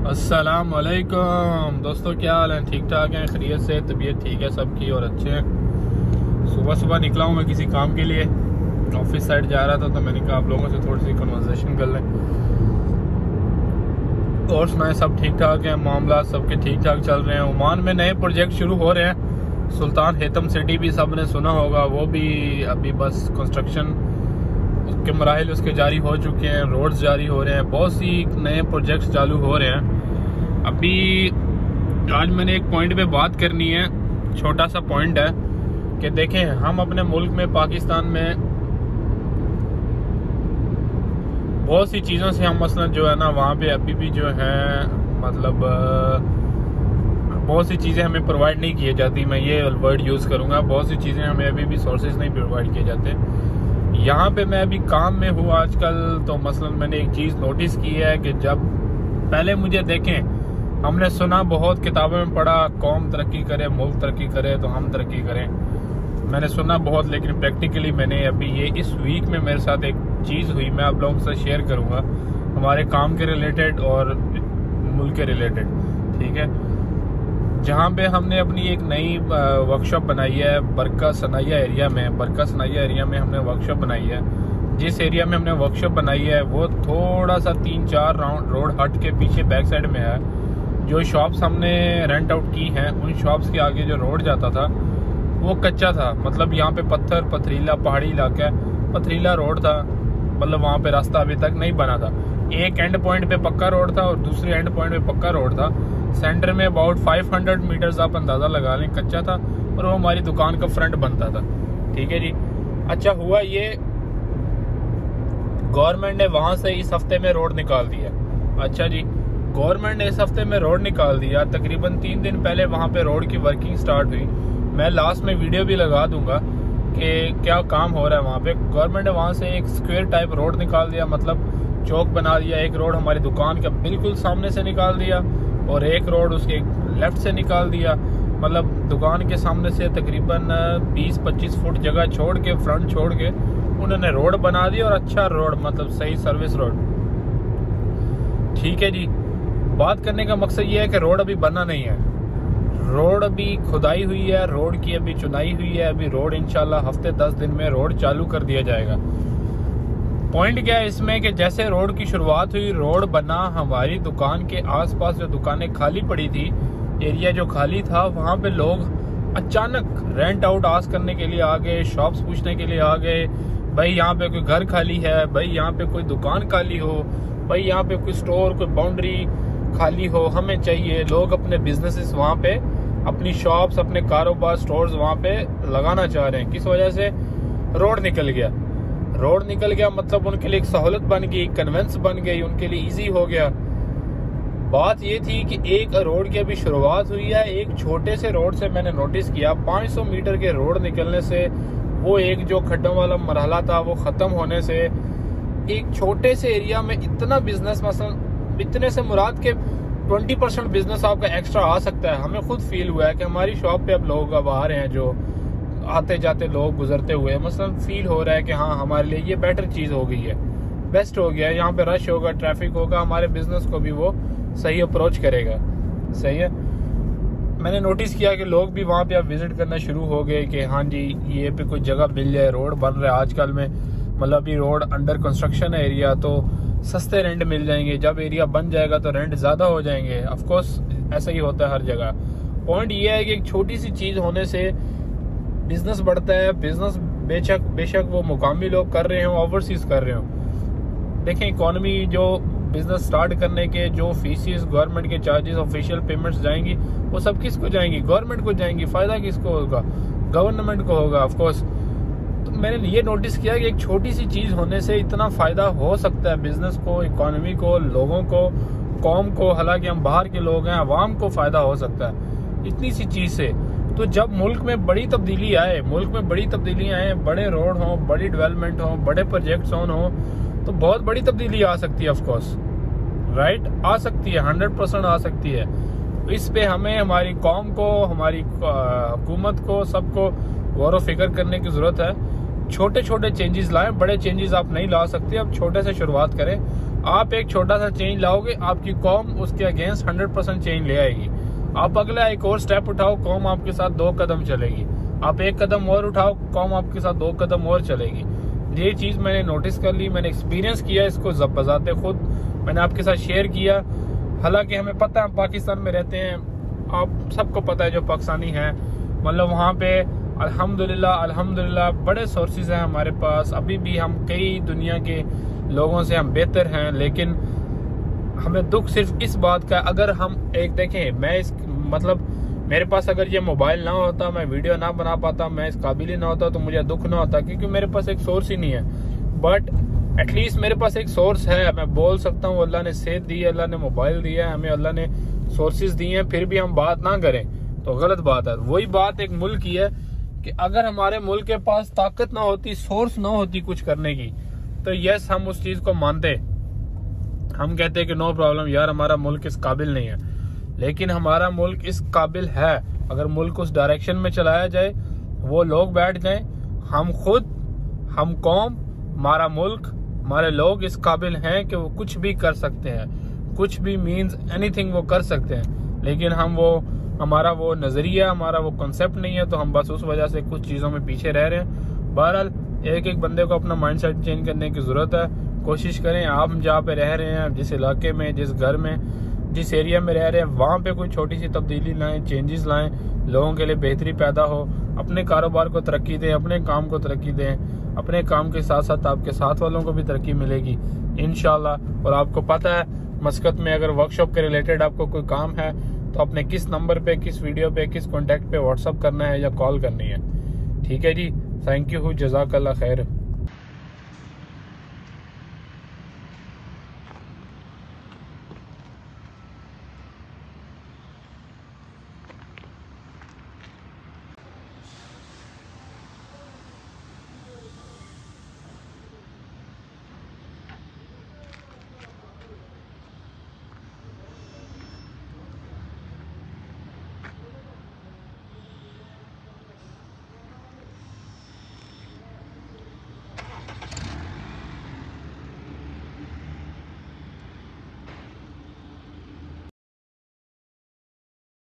अस्सलाम वालेकुम दोस्तों, क्या हाल है? ठीक ठाक हैं, खैरियत से, तबीयत ठीक है सबकी और अच्छे हैं। सुबह सुबह निकला हूँ मैं किसी काम के लिए, ऑफिस साइड जा रहा था, तो मैंने कहा आप लोगों से थोड़ी सी कन्वर्सेशन कर लें। और सुनाए, सब ठीक ठाक हैं, मामला सबके ठीक ठाक चल रहे हैं। ओमान में नए प्रोजेक्ट शुरू हो रहे हैं। सुल्तान हेतम सिटी भी सब ने सुना होगा, वो भी अभी बस कंस्ट्रक्शन उसके मराहिल उसके जारी हो चुके हैं, रोड्स जारी हो रहे हैं, बहुत सी नए प्रोजेक्ट्स चालू हो रहे हैं। अभी आज मैंने एक पॉइंट पे बात करनी है, छोटा सा पॉइंट है कि देखें, हम अपने मुल्क में पाकिस्तान में बहुत सी चीज़ों से हम मसलन जो है ना, वहाँ पे अभी भी जो है मतलब बहुत सी चीज़ें हमें प्रोवाइड नहीं की जाती। मैं ये वर्ड यूज़ करूँगा, बहुत सी चीज़ें हमें अभी भी सोर्सेज नहीं प्रोवाइड किए जाते। यहाँ पे मैं अभी काम में हूँ आजकल, तो मसलन मैंने एक चीज़ नोटिस की है कि जब पहले मुझे देखें, हमने सुना बहुत, किताबों में पढ़ा, कौम तरक्की करे, मुल्क तरक्की करे तो हम तरक्की करें, मैंने सुना बहुत, लेकिन प्रैक्टिकली मैंने अभी ये इस वीक में मेरे साथ एक चीज़ हुई, मैं आप लोगों से शेयर करूँगा, हमारे काम के रिलेटेड और मुल्क के रिलेटेड, ठीक है। जहाँ पे हमने अपनी एक नई वर्कशॉप बनाई है बरका सनाया एरिया में, बरका सनाया एरिया में हमने वर्कशॉप बनाई है। जिस एरिया में हमने वर्कशॉप बनाई है वो थोड़ा सा 3-4 राउंड रोड हट के पीछे बैक साइड में है। जो शॉप्स हमने रेंट आउट की हैं, उन शॉप्स के आगे जो रोड जाता था वो कच्चा था, मतलब यहाँ पे पत्थर पथरीला पहाड़ी इलाका, पथरीला रोड था, मतलब वहाँ पे रास्ता अभी तक नहीं बना था। एक एंड पॉइंट पे पक्का रोड था और दूसरे एंड पॉइंट पे पक्का रोड था। सेंटर में अबाउट 500 मीटर्स आप अंदाजा लगा लें, कच्चा था, और वो हमारी दुकान का फ्रंट बनता था, ठीक है जी। अच्छा हुआ ये, गवर्नमेंट ने वहां से इस हफ्ते में रोड निकाल दिया। अच्छा जी, गवर्नमेंट ने इस हफ्ते में रोड निकाल दिया। तकरीबन 3 दिन पहले वहां पे रोड की वर्किंग स्टार्ट हुई। मैं लास्ट में वीडियो भी लगा दूंगा कि क्या काम हो रहा है वहां पे। गवर्नमेंट ने वहां से एक स्क्वायर टाइप रोड निकाल दिया, मतलब चौक बना दिया। एक रोड हमारी दुकान के बिल्कुल सामने से निकाल दिया और एक रोड उसके लेफ्ट से निकाल दिया, मतलब दुकान के सामने से तकरीबन 20-25 फुट जगह छोड़ के, फ्रंट छोड़ के उन्होंने रोड बना दी, और अच्छा रोड, मतलब सही सर्विस रोड, ठीक है जी। बात करने का मकसद ये है कि रोड अभी बना नहीं है, रोड अभी खुदाई हुई है, रोड की अभी चुनाई हुई है। अभी रोड इंशाल्लाह हफ्ते 10 दिन में रोड चालू कर दिया जाएगा। पॉइंट क्या है इसमें कि जैसे रोड की शुरुआत हुई, रोड बना, हमारी दुकान के आसपास जो दुकानें खाली पड़ी थी, एरिया जो खाली था, वहां पे लोग अचानक रेंट आउट आस्क करने के लिए आ गए, शॉप्स पूछने के लिए आ गए, भाई यहाँ पे कोई घर खाली है, भाई यहाँ पे कोई दुकान खाली हो, भाई यहाँ पे कोई स्टोर, कोई बाउंड्री खाली हो, हमें चाहिए। लोग अपने बिजनेसेस वहाँ पे, अपनी शॉप्स, अपने कारोबार, स्टोर्स वहाँ पे लगाना चाह रहे हैं। किस वजह से? रोड निकल गया। रोड निकल गया मतलब उनके लिए एक सहूलत बन गई, कन्वेंस बन गई, उनके लिए इजी हो गया। बात ये थी कि एक रोड की अभी शुरुआत हुई है, एक छोटे से रोड से मैंने नोटिस किया, 500 मीटर के रोड निकलने से, वो एक जो खड्डों वाला मरहला था वो खत्म होने से, एक छोटे से एरिया में इतना बिजनेस, मसलन इतने से मुराद के 20% बिजनेस आपका एक्स्ट्रा आ सकता है। हमें खुद फील हुआ है कि हमारी शॉप पे अब लोग अब आ रहे हैं, जो आते जाते लोग गुजरते हुए, मसलन फील हो रहा है कि हाँ हमारे लिए ये बेटर चीज हो गई है, बेस्ट हो गया है। यहाँ पे रश होगा, ट्रैफिक होगा, हमारे बिजनेस को भी वो सही अप्रोच करेगा, सही है। मैंने नोटिस किया कि लोग भी वहाँ पे अब विजिट करना शुरू हो गए कि हाँ जी ये पे कोई जगह मिल जाए, रोड बन रहा है आजकल में, मतलब अभी रोड अंडर कंस्ट्रक्शन है एरिया, तो सस्ते रेंट मिल जाएंगे। जब एरिया बन जाएगा तो रेंट ज्यादा हो जाएंगे। ऑफ कोर्स ऐसा ही होता है हर जगह। पॉइंट ये है कि एक छोटी सी चीज होने से बिजनेस बढ़ता है। बिजनेस बेशक वो मुकामी लोग कर रहे हो, ओवरसीज कर रहे हो। देखें, इकोनॉमी जो बिजनेस स्टार्ट करने के जो फीसिस, गवर्नमेंट के चार्जेस, ऑफिशियल पेमेंट्स जाएंगी, वो सब किसको जाएंगी? गवर्नमेंट को जाएंगी। फायदा किसको होगा? गवर्नमेंट को होगा, ऑफ कोर्स। तो मैंने ये नोटिस किया कि एक छोटी सी चीज होने से इतना फायदा हो सकता है बिजनेस को, इकोनॉमी को, लोगों को, कौम को। हालांकि हम बाहर के लोग हैं, अवाम को फायदा हो सकता है इतनी सी चीज से। तो जब मुल्क में बड़ी तब्दीली आए, मुल्क में बड़ी तब्दीलियां आए, बड़े रोड हो, बड़ी डेवलपमेंट हो, बड़े प्रोजेक्ट्स हो, तो बहुत बड़ी तब्दीली आ सकती है, ऑफ कोर्स, राइट, आ सकती है, 100% आ सकती है। इस पे हमें, हमारी कौम को, हमारी हुकूमत को, सबको गौर फिक्र करने की जरूरत है। छोटे छोटे चेंजेस लाएं, बड़े चेंजेस आप नहीं ला सकते। अब छोटे से शुरुआत करें। आप एक छोटा सा चेंज लाओगे, आपकी कौम उसके अगेंस्ट 100% चेंज ले आएगी। आप अगला एक और स्टेप उठाओ, कौम आपके साथ 2 कदम चलेगी। आप 1 कदम और उठाओ, कौम आपके साथ 2 कदम और चलेगी। ये चीज मैंने नोटिस कर ली, मैंने एक्सपीरियंस किया इसको बजाते खुद, मैंने आपके साथ शेयर किया। हालांकि हमें पता है हम पाकिस्तान में रहते हैं, आप सबको पता है जो पाकिस्तानी है, मतलब वहाँ पे अल्हम्दुलिल्लाह बड़े सोर्सेज हैं हमारे पास। अभी भी हम कई दुनिया के लोगों से हम बेहतर हैं, लेकिन हमें दुख सिर्फ इस बात का, अगर हम एक देखें, मैं इस मतलब मेरे पास अगर ये मोबाइल ना होता, मैं वीडियो ना बना पाता, मैं इस काबिल ही ना होता, तो मुझे दुख ना होता, क्योंकि मेरे पास एक सोर्स ही नहीं है। बट एटलीस्ट मेरे पास एक सोर्स है, मैं बोल सकता हूँ अल्लाह ने सेहत दी है, अल्लाह ने मोबाइल दिया है, हमें अल्लाह ने सोर्सेज दिए हैं, फिर भी हम बात ना करें तो गलत बात है। वही बात एक मुल्क की है कि अगर हमारे मुल्क के पास ताकत ना होती, सोर्स ना होती कुछ करने की, तो यस हम उस चीज को मानते, हम कहते कि नो प्रॉब्लम यार, हमारा मुल्क इस काबिल नहीं है। लेकिन हमारा मुल्क इस काबिल है, अगर मुल्क उस डायरेक्शन में चलाया जाए, वो लोग बैठ जाएं, हम खुद, हम कौम, हमारा मुल्क, हमारे लोग इस काबिल हैं कि वो कुछ भी कर सकते हैं, कुछ भी मीन्स एनीथिंग वो कर सकते हैं। लेकिन हमारा वो नजरिया, हमारा वो कॉन्सेप्ट नहीं है, तो हम बस उस वजह से कुछ चीजों में पीछे रह रहे हैं। बहरहाल एक एक बंदे को अपना माइंडसेट चेंज करने की जरूरत है। कोशिश करें आप जहाँ पे रह रहे हैं, जिस इलाके में, जिस घर में, जिस एरिया में रह रहे हैं, वहाँ पे कोई छोटी सी तब्दीली लाएं, चेंजेस लाएं, लोगों के लिए बेहतरी पैदा हो, अपने कारोबार को तरक्की दें, अपने काम को तरक्की दें, अपने काम के साथ साथ आपके साथ वालों को भी तरक्की मिलेगी इंशाल्लाह। और आपको पता है मस्कत में अगर वर्कशॉप के रिलेटेड आपको कोई काम है तो अपने किस नंबर पे, किस वीडियो पे, किस कॉन्टैक्ट पे व्हाट्सअप करना है या कॉल करनी है। ठीक है जी, थैंक यू, जज़ाकल्लाह खैर।